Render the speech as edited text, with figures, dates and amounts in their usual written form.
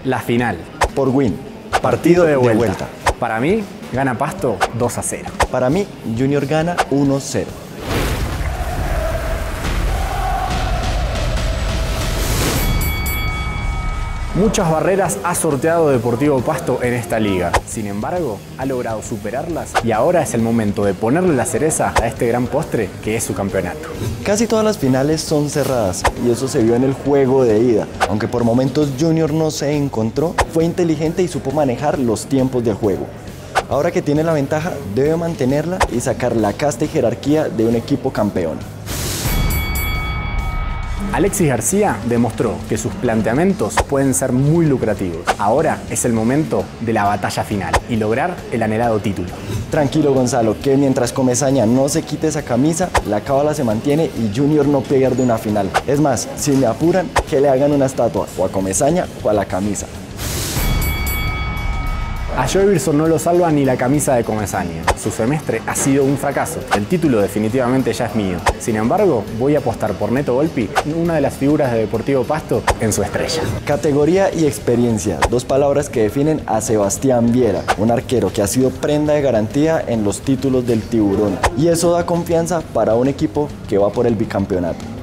La final. Por Win. Partido de vuelta. Para mí, gana Pasto 2-0. Para mí, Junior gana 1-0. Muchas barreras ha sorteado Deportivo Pasto en esta liga. Sin embargo, ha logrado superarlas y ahora es el momento de ponerle la cereza a este gran postre que es su campeonato. Casi todas las finales son cerradas y eso se vio en el juego de ida. Aunque por momentos Junior no se encontró, fue inteligente y supo manejar los tiempos del juego. Ahora que tiene la ventaja, debe mantenerla y sacar la casta y jerarquía de un equipo campeón. Alexis García demostró que sus planteamientos pueden ser muy lucrativos. Ahora es el momento de la batalla final y lograr el anhelado título. Tranquilo, Gonzalo, que mientras Comesaña no se quite esa camisa, la cábala se mantiene y Junior no pierde una final. Es más, si me apuran, que le hagan una estatua o a Comesaña o a la camisa. A Joe Birson no lo salva ni la camisa de Comesaña. Su semestre ha sido un fracaso. El título definitivamente ya es mío. Sin embargo, voy a apostar por Neto Volpi, una de las figuras de Deportivo Pasto, en su estrella. Categoría y experiencia, dos palabras que definen a Sebastián Viera, un arquero que ha sido prenda de garantía en los títulos del Tiburón. Y eso da confianza para un equipo que va por el bicampeonato.